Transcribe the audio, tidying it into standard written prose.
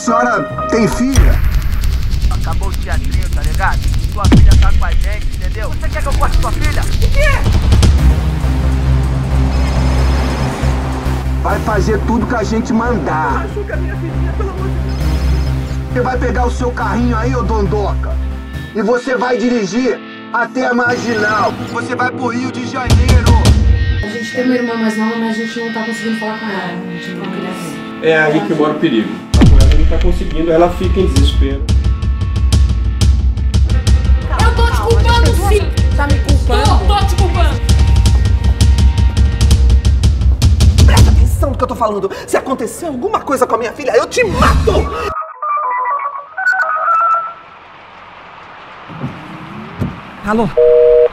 senhora tem filha? Acabou o teatrinho, tá ligado? Sua filha tá com a gente, entendeu? Você quer que eu corte sua filha? O quê? Vai fazer tudo que a gente mandar. Machuca minha filhinha, pelo amor de Deus. Você vai pegar o seu carrinho aí, ô Dondoca, e você vai dirigir até a Marginal. Você vai pro Rio de Janeiro. A gente tem uma irmã mais nova, mas a gente não tá conseguindo falar com ela. A gente não queria. É aí que mora o perigo. A mulher não tá conseguindo, ela fica em desespero. Eu tô te culpando, sim! Tá me culpando? Tô te culpando! Presta atenção no que eu tô falando. Se acontecer alguma coisa com a minha filha, eu te mato! Alô?